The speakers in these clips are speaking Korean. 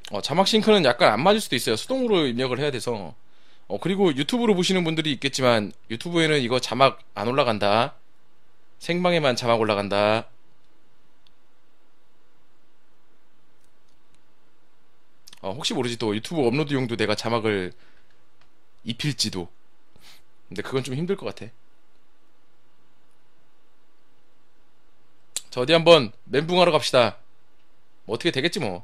자막 싱크는 약간 안 맞을 수도 있어요. 수동으로 입력을 해야 돼서. 그리고 유튜브로 보시는 분들이 있겠지만 유튜브에는 이거 자막 안 올라간다. 생방에만 자막 올라간다. 혹시 모르지, 또 유튜브 업로드용도 내가 자막을 입힐지도. 근데 그건 좀 힘들 것 같아. 자, 어디 한번 멘붕하러 갑시다. 뭐 어떻게 되겠지 뭐.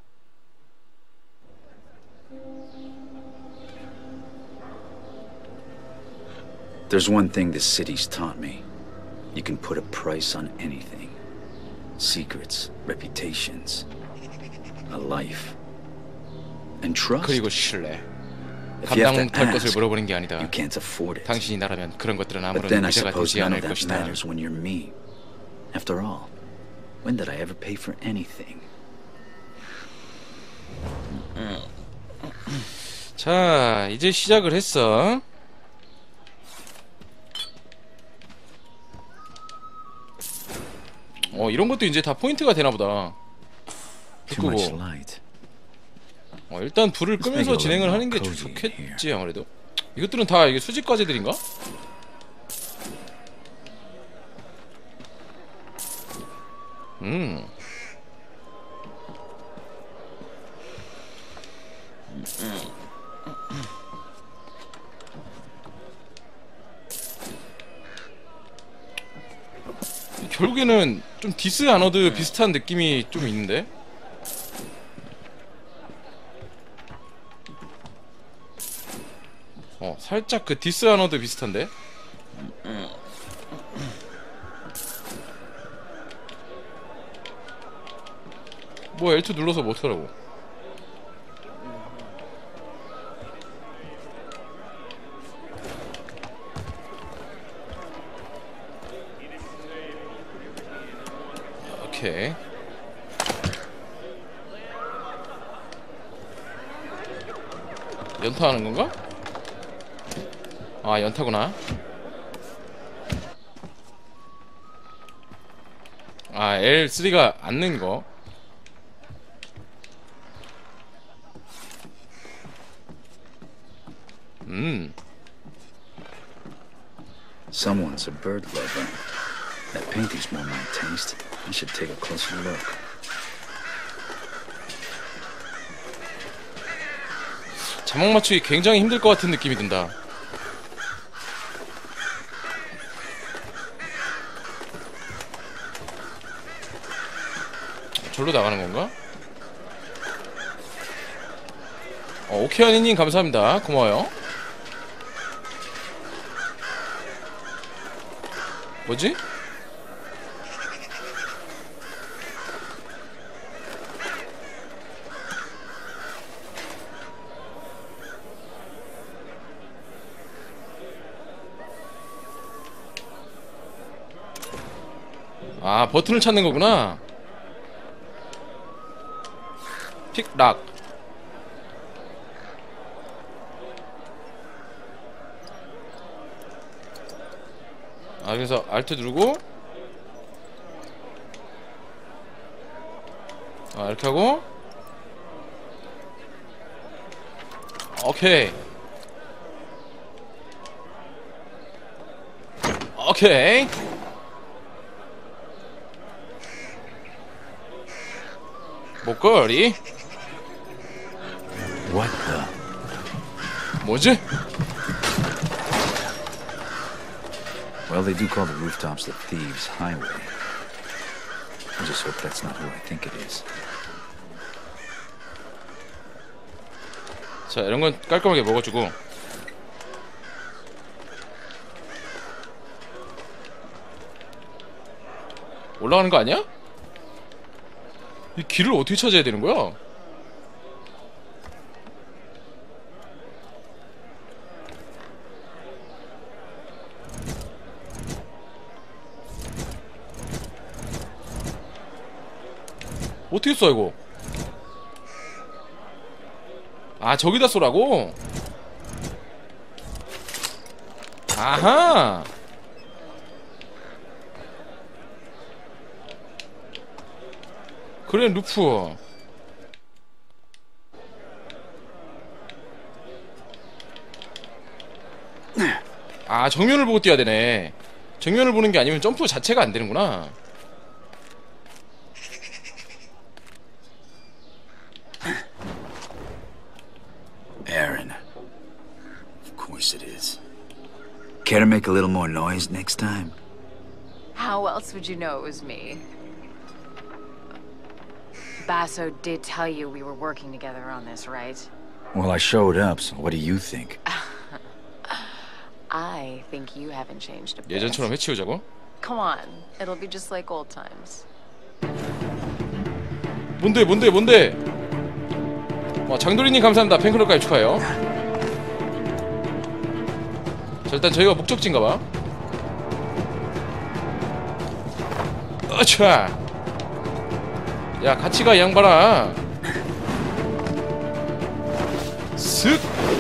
There's one thing this city's taught me. You can put a price on anything. Secrets, reputations, a life, and trust. 그리고 신뢰. If you have 감당 to 못할 것을 ask, 물어보는 게 you 아니다. can't afford it. 당신이 나라면 그런 것들은 But 아무런 then I 문제가 suppose 되지 none 않을 of that 것이다. matters when you're me. After all, when did I ever pay for anything? 자, 이제 시작을 했어. 이런 것도 이제 다 포인트가 되나보다. Too much 끄고. light. 일단 불을 끄면서 진행을 하는 게 좋겠지 아무래도. 이것들은 다 이게 수집 과제들인가? 음. 결국에는 좀 디스 아너드 비슷한 느낌이 좀 있는데? 살짝 그 디스 아너드 비슷한데? 뭐 L2 눌러서 뭐 어떡하라고. 오케이. 연타하는 건가? 아, 연타구나. 아, L3가 앉는 거. Someone's a bird lover. That painting's more my taste. I should take a closer look. 자막 맞추기 굉장히 힘들 것 같은 느낌이 든다. 절로 나가는 건가? 오케이 아니님 감사합니다. 고마워요. 뭐지? 아, 버튼을 찾는 거구나. 픽락. 아, 그래서 Alt 누르고, 이렇게 하고, 오케이. 오케이. 목걸이. What the? 뭐지? Well, they do call the rooftops the Thieves' Highway. I just hope that's not who I think it is. 자, 이런 건 깔끔하게 먹어주고. 올라가는 거 아니야? 이 길을 어떻게 찾아야 되는 거야? 어떻게 써 이거? 아, 저기다 쏘라고? 아하. 그래, 루프. 아, 정면을 보고 뛰어야 되네. 정면을 보는 게 아니면 점프 자체가 안 되는구나. Aaron. Of course it is. Care to make a little more noise next time? How else would you know it was me? Basso did tell you we were working together on this, right? Well, I showed up, so what do you think? I think you haven't changed a bit. 예전처럼 해치우자고? Come on, it'll be just like old times. 뭔데? 장도리님 감사합니다. 팬클럽까지 축하해요. 자, 일단 저희가 목적지인가봐. 어차. 야, 같이 가, 이 양반아. 슥.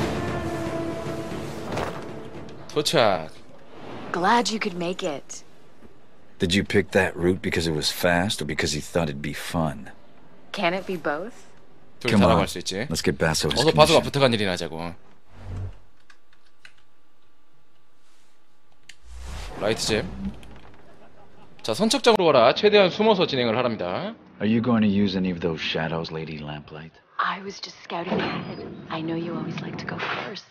도착. Glad you could make it. Did you pick that route because it was fast or because you thought it'd be fun? Can it be both? 둘 Come 다 on, 나갈 수 있지. let's get Basso his 어서 바소가 commission. 부탁한 일이나 하자고. 라이트 잼. 자, 선착장으로 가라. 최대한 숨어서 진행을 하랍니다. Are you going to use any of those shadows, Lady Lamplight? I was just scouting ahead. I know you always like to go first.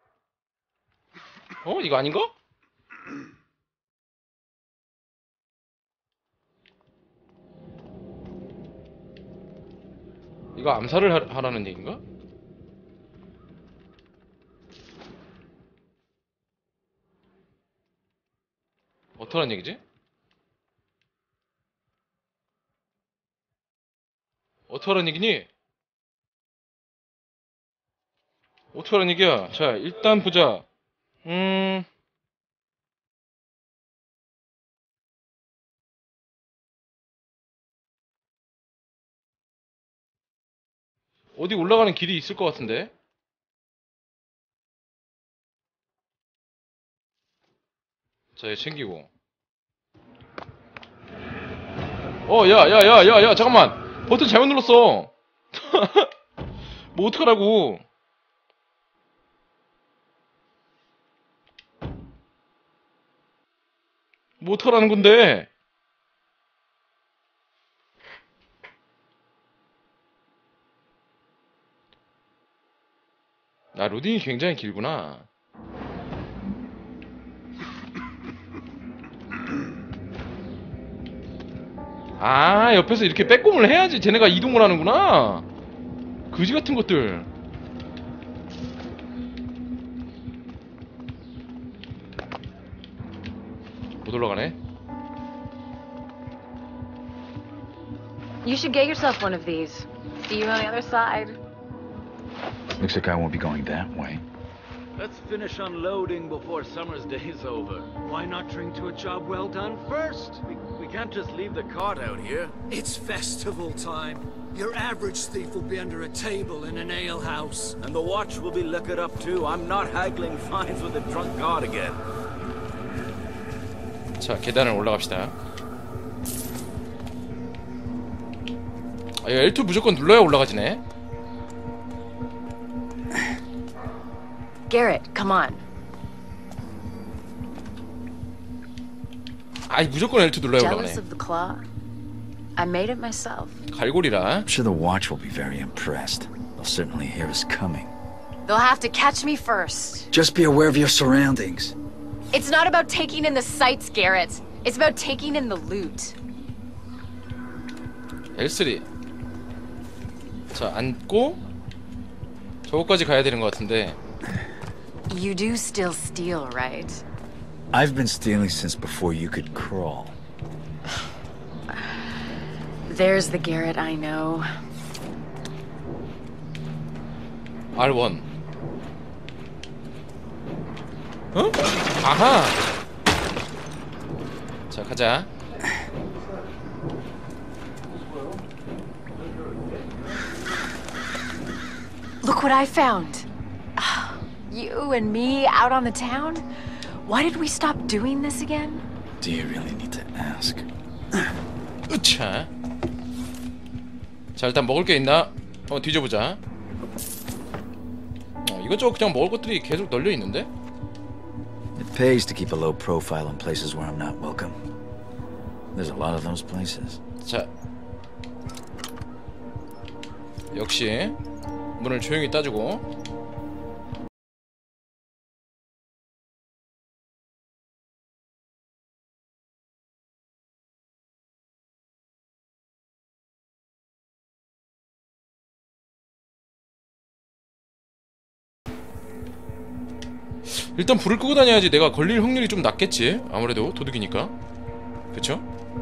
이거 아닌가? 이거 암살을 하라는 얘기인가? 어떡하는 얘기지? 어떡하는 얘기니? 어떡하는 얘기야? 자, 일단 보자. 어디 올라가는 길이 있을 것 같은데? 자, 얘 챙기고. 야, 잠깐만. 버튼 잘못 눌렀어. 뭐 어떡하라고. 뭐 어떡하라는 건데. 아, 로딩이 굉장히 길구나. 아, 옆에서 이렇게 빼꼼을 해야지 쟤네가 이동을 하는구나. 그지 같은 것들. 못 올라가네. You should get yourself one of these. See you on the other side. Looks like I won't be going that way. Let's finish unloading before summer's day's over. Why not drink to a job well done first? We can't just leave the cart out here. It's festival time. Your average thief will be under a table in an alehouse. And the watch will be liquored up too. I'm not haggling fines with a drunk cart again. 자, 계단을 올라갑시다. 아, 이거 L2 무조건 눌러야 올라가지네. Garrett, come on. 아이, 무조건 L2 눌러야 올라가네. Jealous of the claw? I made it myself. 갈고리라. I'm sure the watch will be very impressed. They'll certainly hear us coming. They'll have to catch me first. Just be aware of your surroundings. It's not about taking in the sights, Garrett. It's about taking in the loot. L3. 자, 앉고 저거까지 가야 되는 것 같은데. You do still steal, right? I've been stealing since before you could crawl. There's the Garrett I know. R1. 어? 아하. 자, 가자. Look what I found. You and me out on the town? Why did we stop doing this again? Do you really need to ask? 으차. 자, 일단 먹을 게 있나? 뒤져보자. 이것저것 그냥 먹을 것들이 계속 널려 있는데? pays to keep a low profile in places where I'm not welcome. There's a lot of those places. 자, 역시 문을 조용히 따주고. 일단 불을 끄고 다녀야지 내가 걸릴 확률이 좀 낮겠지. 아무래도 도둑이니까. 그쵸?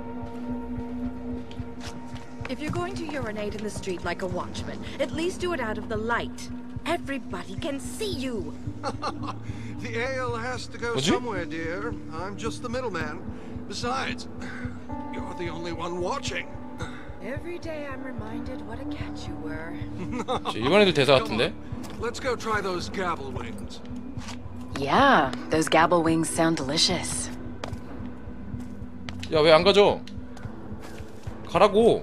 If you're going to urinate in the street like a watchman, at least do it out of the light. Everybody can see you. The ale has to go 뭐지? somewhere, dear. I'm just the middleman. Besides, you're the only one watching. Every day I'm reminded what a cat you were. 저 일반 애들 대사 Come 같은데? on, let's go try those gabble wings. Yeah, those gabble wings sound delicious. 야, 왜 안 가져? 가라고.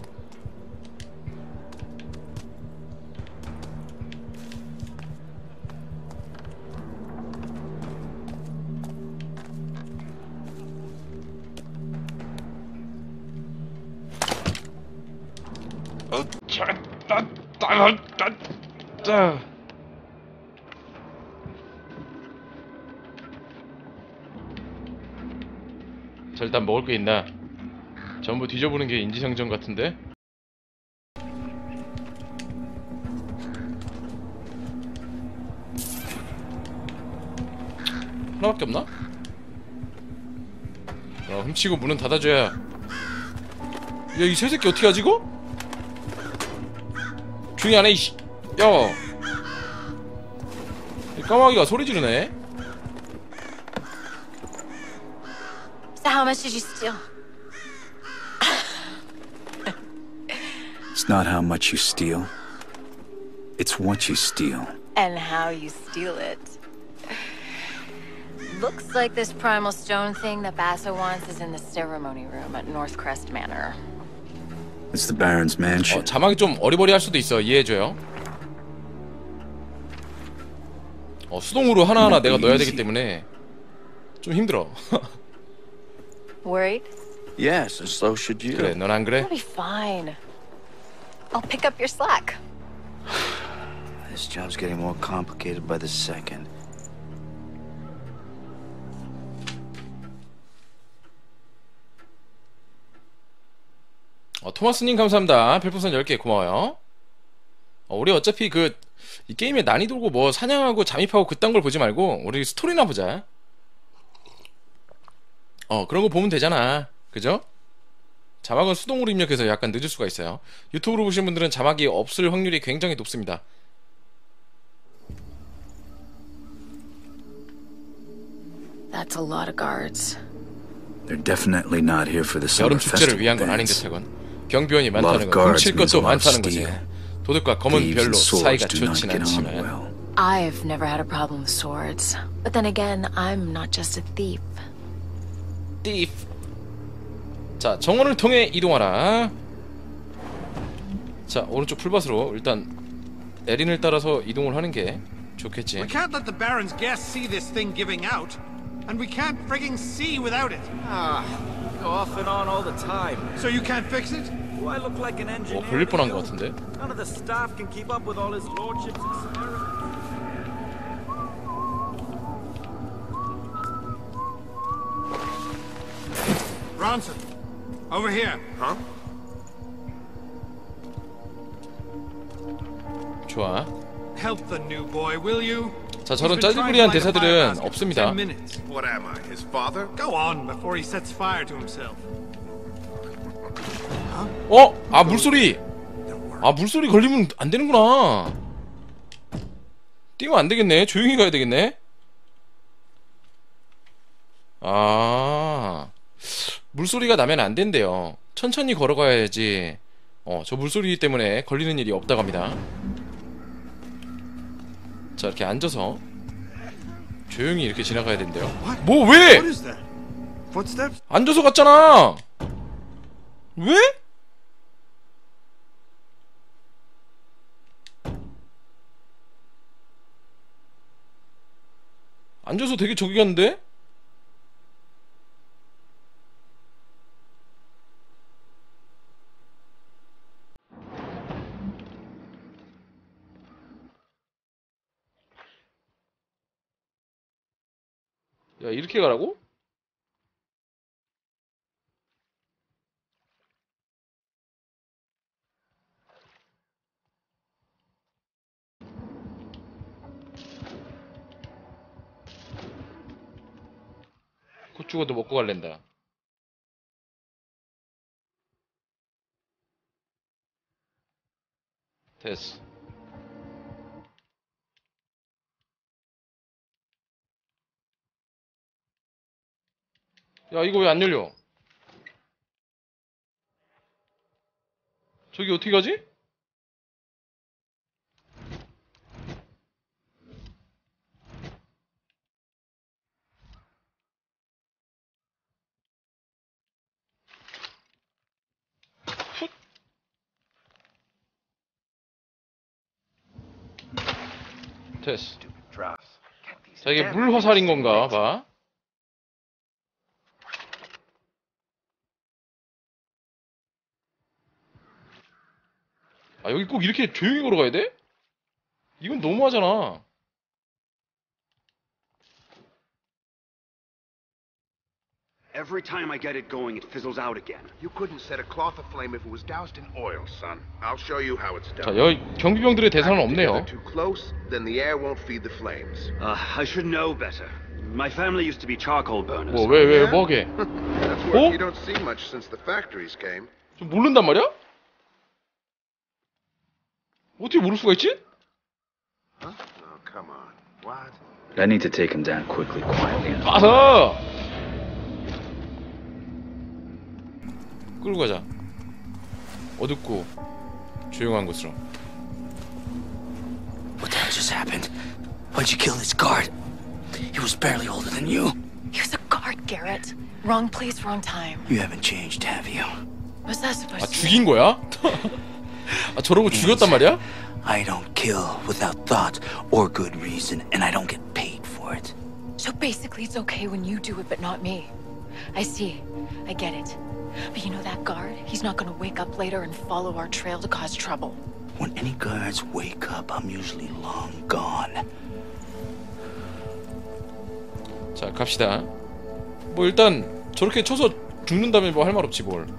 자, 일단 먹을 게 있나? 전부 뒤져보는 게 인지상정 같은데? 하나밖에 없나? 훔치고 문은 닫아줘야. 야, 이 새새끼 어떻게 하지 이거? 조용히 안 해, 이씨. 야, 이 까마귀가 소리 지르네. So how much did you steal? It's not how much you steal. It's what you steal. And how you steal it. Looks like this primal stone thing that Basso wants is in the ceremony room at Northcrest Manor. It's the Baron's mansion. 자막이 좀 어리버리할 수도 있어. 이해해줘요. 수동으로 하나하나 내가 넣어야 되기 때문에 좀 힘들어. Worried? Yes, so should you. 그래, 넌 안 그래? I'll be fine. I'll pick up your slack. This job's getting more complicated by the second. 토마스님 감사합니다. 별풍선 10개 고마워요. 우리 어차피 이 게임의 난이도고 뭐 사냥하고 잠입하고 그딴 걸 보지 말고 우리 스토리나 보자. 그런 거 보면 되잖아. 그죠? 자막은 수동으로 입력해서 약간 늦을 수가 있어요. 유튜브로 보시는 분들은 자막이 없을 확률이 굉장히 높습니다. That's a lot of guards. They're definitely not here for the 여름 summer 축제를 festival 위한 건 아닌 dance. 듯하군. 경비원이 많다는 건 훔칠 것도 많다는 거지. 도둑과 검은 별로 사이가 좋진 않지만. I've never had a problem with swords. But then again, I'm not just a thief. thief. 자, 정원을 통해 이동하라. 자, 오른쪽 풀밭으로 일단 에린을 따라서 이동을 하는 게 좋겠지. We can't let the Baron's guests see this thing giving out. And we can't frigging see without it. Go off and on all the time. So you can't fix it? Do I look like an engineer? 걸릴 to 뻔한 you? 것 같은데. None of the staff can keep up with all his lordship's experiments. Ronson, over here. Huh? 좋아. Help the new boy, will you? 자, 저런 짜질구리한 대사들은 Ten 없습니다. minutes. What am I, his father? Go on before he sets fire to himself. 물소리! 물소리 걸리면 안 되는구나. 뛰면 안 되겠네. 조용히 가야 되겠네. 물소리가 나면 안 된대요. 천천히 걸어가야지. 저 물소리 때문에 걸리는 일이 없다고 합니다. 자, 이렇게 앉아서 조용히 이렇게 지나가야 된대요. 뭐 왜? What is that? Footsteps? 앉아서 갔잖아. 왜? 앉아서 되게 저기 갔는데? 야, 이렇게 가라고? 곧 죽어도 먹고 갈랜다. 됐어. 야, 이거 왜 안 열려? 저기 어떻게 가지? 훗. 됐어. 자, 이게 물 화살인 건가 봐. 아, 여기 꼭 이렇게 조용히 걸어가야 돼? 이건 너무하잖아. Every time I get it going, it fizzles out again. You couldn't set a cloth aflame if it was doused in oil, son. I'll show you how it's 자, done. 여기 경비병들의 대사는 Pack it 없네요. together too close, then the air won't feed the flames. I should know better. My family used to be charcoal burners. 뭐, 왜, 뭐하게? That's 어? work you don't see much since the factories came. 좀 모른단 말이야? 어떻게 모를 수가 있지? Huh? Oh, come on. What? I need to take him down quickly, quietly. 가서! 끌고 가자. 어둡고 조용한 곳으로. What the hell just happened? Why'd you kill this guard? He was barely older than you. He was a guard, Garrett. Wrong place, wrong time. You haven't changed, have you? What's that supposed 아, to 죽인 거야? 아, 저러고 죽였단 말이야? I don't kill without thought or good reason, and I don't get paid for it. So basically, it's okay when you do it, but not me. I see. I get it. But you know that guard? He's not gonna wake up later and follow our trail to cause trouble. When any guards wake up, I'm usually long gone. 자, 갑시다. 뭐 일단 저렇게 쳐서 죽는다면 뭐 할 말 없지 뭘.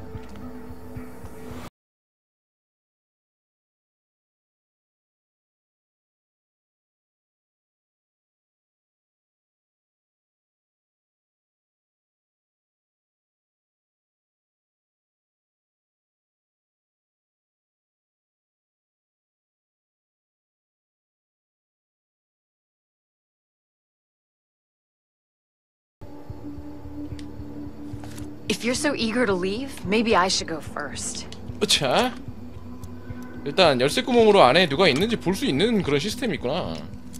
If you're so eager to leave, maybe I should go first. 자, 일단 열쇠 구멍으로 안에 누가 있는지 볼 수 있는 그런 시스템이 있구나.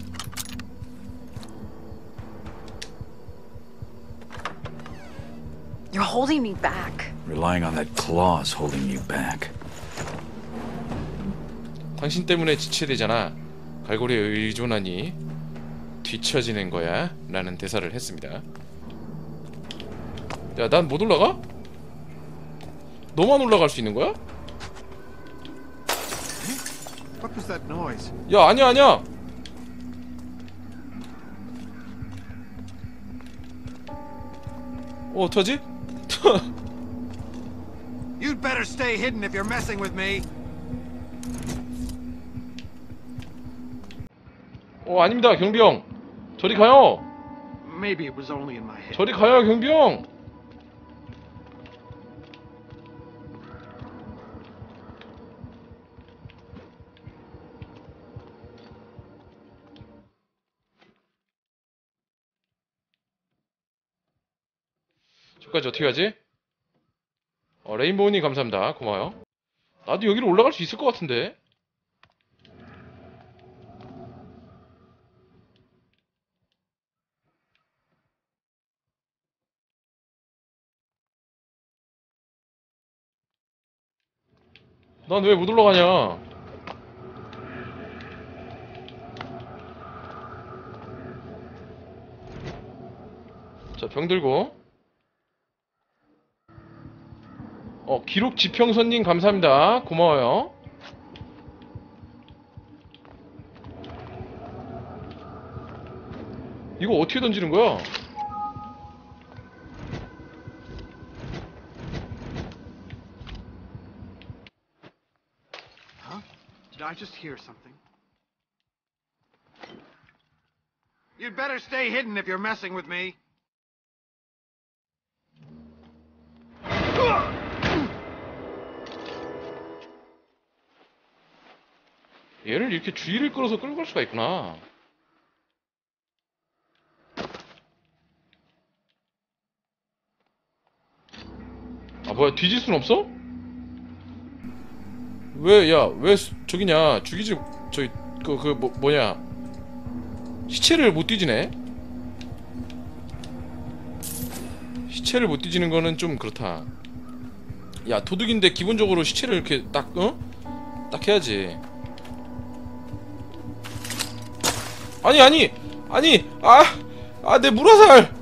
You're holding me back. Relying on that claw's holding you back. 당신 때문에 지체되잖아. 갈고리에 의존하니 뒤처지는 거야. 라는 대사를 했습니다. 야, 난 못 올라가? 너만 올라갈 수 있는 거야? What was that noise? 야, 아니야. 어떡하지? You'd better stay hidden if you're messing with me. 아닙니다, 경비형. 저리 가요. Maybe it was only in my head. 저리 가요, 경비형. 저까지 어떻게 가지? 레인보우님 감사합니다. 고마워요. 나도 여기로 올라갈 수 있을 것 같은데. 난 왜 못 올라가냐? 자, 병 들고. 기록 지평선님 감사합니다. 고마워요. 이거 어떻게 던지는 거야? Huh? Did I just hear something? You'd better stay hidden if you're messing with me. 얘를 이렇게 주의를 끌어서 끌고 갈 수가 있구나. 아, 뭐야, 뒤질 순 없어? 왜 저기냐, 죽이지, 뭐냐. 시체를 못 뒤지네? 시체를 못 뒤지는 거는 좀 그렇다. 야, 도둑인데 기본적으로 시체를 이렇게 딱 해야지. 아니, 내 물화살!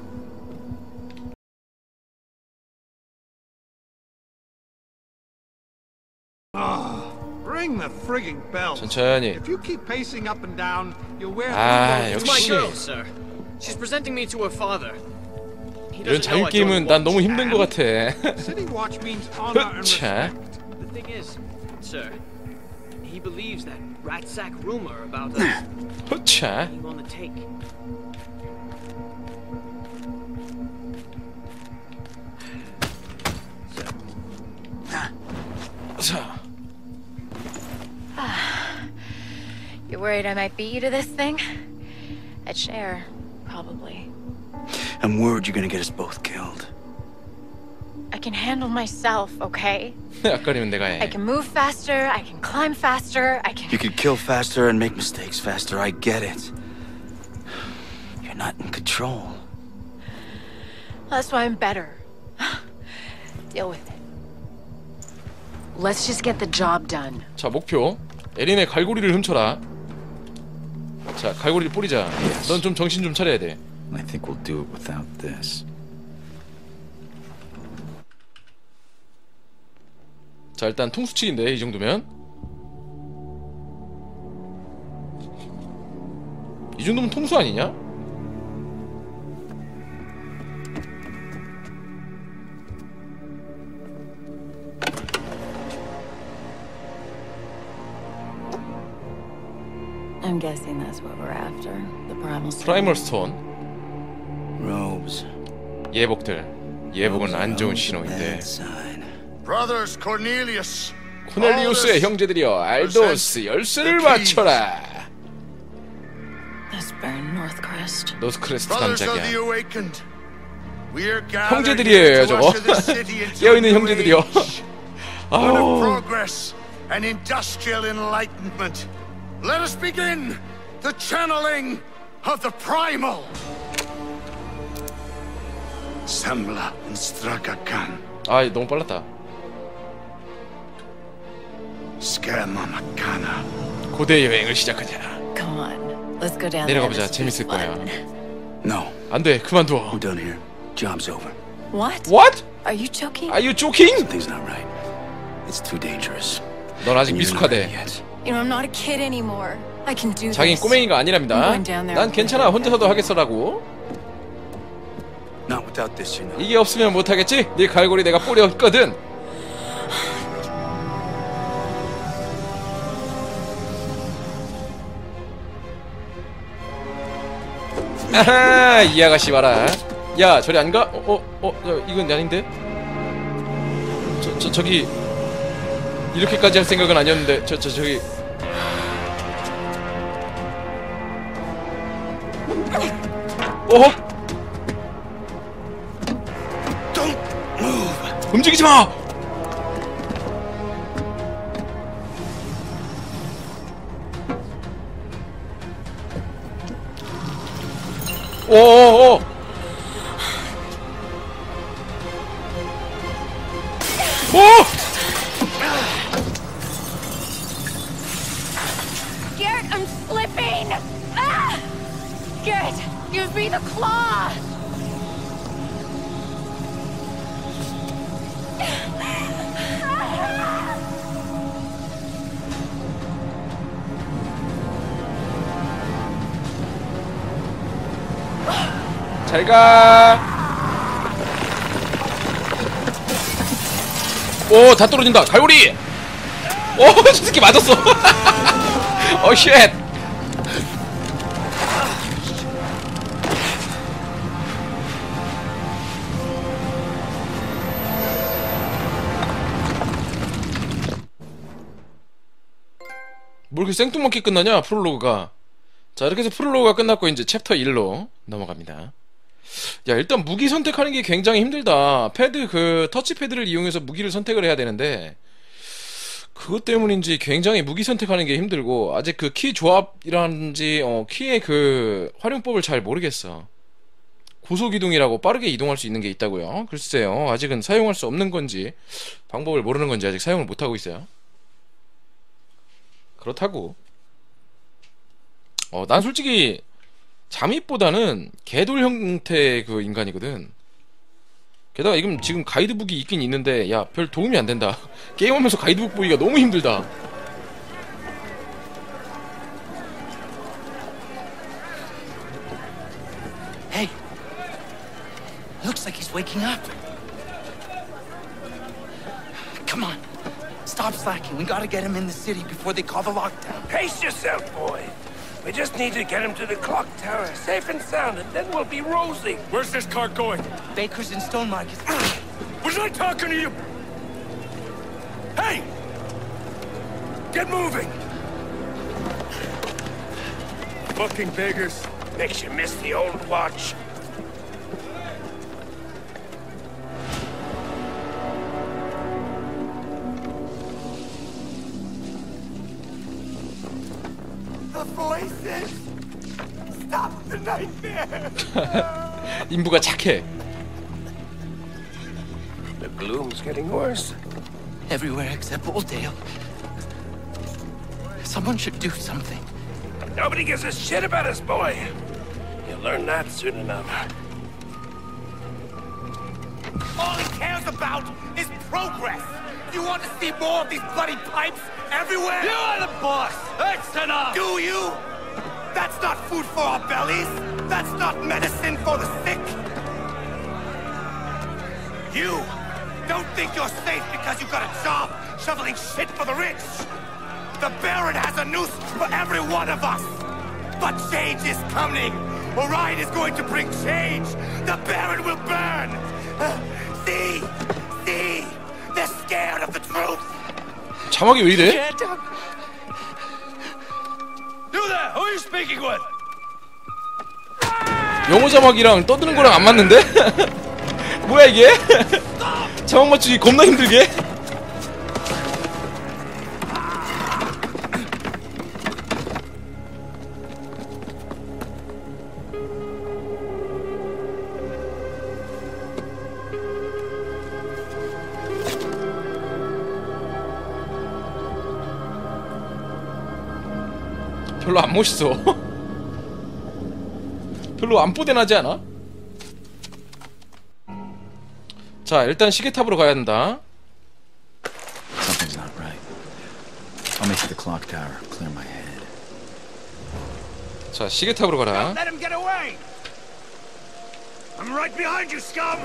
Ring the frigging bell. 천천히. If you keep pacing up and down, you'll wear 역시. My girl, sir. She's presenting me to her father. 이런 자유 게임은 난 너무 힘든 것 같아. City watch means honor and respect. The thing is, sir, he believes that rat sack rumor about us 허차. being on the take. 자. You're worried I might beat you to this thing? I'd share, probably. I'm worried you're gonna get us both killed. I can handle myself, okay? 아까리면 내가 해. I can move faster, I can climb faster, I can... You could kill faster and make mistakes faster, I get it. You're not in control. That's why I'm better. Deal with it. Let's just get the job done. 자, 목표. 에린의 갈고리를 훔쳐라. 자, 갈고리를 뿌리자. 넌 좀 정신 좀 차려야 돼. I think we'll do it without this. 자, 일단 통수칙인데 이 정도면. 이 정도면 통수 아니냐? I'm guessing that's what we're after. The primal stone. 프라이멀 스톤. Robes. 예복들. 예복은 안 좋은 신호인데. Brothers Cornelius. 코넬리우스의 형제들이여, 알도스 열쇠를 바쳐라. That's Baron Northcrest. 노스크레스트 Brothers of 남작이야. the awakened. We are gathered 형제들이에요, here to 저거. usher the city into 깨어있는 a new 형제들이요. age. One of 아우. progress and industrial enlightenment. Let us begin the channeling of the primal. Sembla and Stragakan. 아, 너무 빨랐다. Skema Makana. 고대 여행을 시작하자. Come on, let's go down 내려가 there. 보자. 재밌을 거야. No. 안 돼, 그만둬. We're done here. Job's over. What? What? Are you joking? Are you joking? Something's not right. It's too dangerous. 넌 아직 And you're not ready 미숙하대. yet. You know, I'm not a kid anymore. I can do 자긴 this. 꼬맹이가 아니랍니다. I'm going down there 난 with 괜찮아, my 혼자서도 하겠어라고. Not without this, you know. 이게 없으면 못하겠지? 네 갈고리 내가 뿌렸거든. 아하, 이 아가씨 봐라. 야, 저리 안 가? 이건 아닌데? 저기 이렇게까지 할 생각은 아니었는데. 저기. 어허? Don't move. 움직이지 마. 오오오. 오! Garrett, I'm slipping! Ah! Garrett, give me the claw! 잘가. 오, 다 떨어진다. 갈고리. 오, 저 새끼 맞았어. 어, 쉣. 뭐 이렇게 생뚱맞게 끝나냐, 프롤로그가. 자, 이렇게 해서 프롤로그가 끝났고 이제 챕터 1로 넘어갑니다. 야, 일단 무기 선택하는 게 굉장히 힘들다. 터치패드를 이용해서 무기를 선택을 해야 되는데, 그것 때문인지 굉장히 무기 선택하는 게 힘들고, 아직 그 키 조합이라든지 키의 그 활용법을 잘 모르겠어. 고속이동이라고 빠르게 이동할 수 있는 게 있다고요. 글쎄요, 아직은 사용할 수 없는 건지 방법을 모르는 건지 아직 사용을 못하고 있어요. 그렇다고 난 솔직히 잠입보다는 개돌 형태의 그 인간이거든. 게다가 이건 지금 가이드북이 있긴 있는데, 야, 별 도움이 안 된다. 게임하면서 가이드북 보기가 너무 힘들다. Hey, looks like he's waking up. Come on, stop slacking. We gotta get him in the city before they call the lockdown. Pace yourself, boy. We just need to get him to the clock tower, safe and sound, and then we'll be rosy. Where's this cart going? Baker's in Stone Market. Was I talking to you? Hey! Get moving! Fucking beggars. Makes you miss the old watch. The voices! Stop the nightmare! 인부가 착해. The gloom's getting worse. Everywhere except Oldale. Someone should do something. Nobody gives a shit about us, boy. You'll learn that soon enough. All he cares about is progress! You want to see more of these bloody pipes everywhere? You are the boss! That's enough! Do you? That's not food for our bellies! That's not medicine for the sick! You don't think you're safe because you got a job shoveling shit for the rich! The Baron has a noose for every one of us! But change is coming! Orion is going to bring change! The Baron will burn! See! See! They're scared of the truth! 자막이 왜 이래? You there! Who are you speaking with? 영어 자막이랑 떠드는 거랑 안 맞는데? 뭐야 이게? 자막 맞추기 겁나 힘들게? 별로 안 멋있어. 별로 안 뽀대나지 않아? 자, 일단 시계탑으로 가야 된다. Something's not right. I'll make it to the clock tower, clear my head. 자, 시계탑으로 가라. Let him get away! I'm right behind you, scum!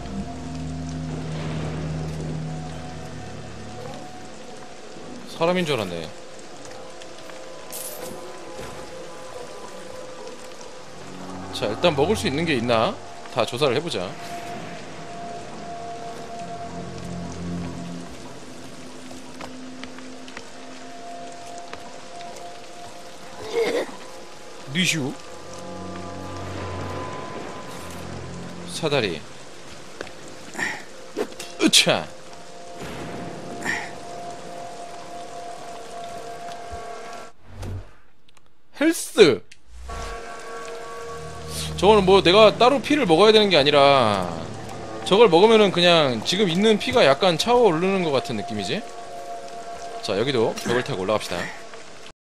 사람인 줄 알았네. 자, 일단 먹을 수 있는 게 있나? 다 조사를 해보자. 뉴슈 사다리. 으차. 헬스. 저거는 뭐 내가 따로 피를 먹어야 되는 게 아니라 저걸 먹으면은 그냥 지금 있는 피가 약간 차오르는 것 같은 느낌이지. 자, 여기도 벽을 타고 올라갑시다.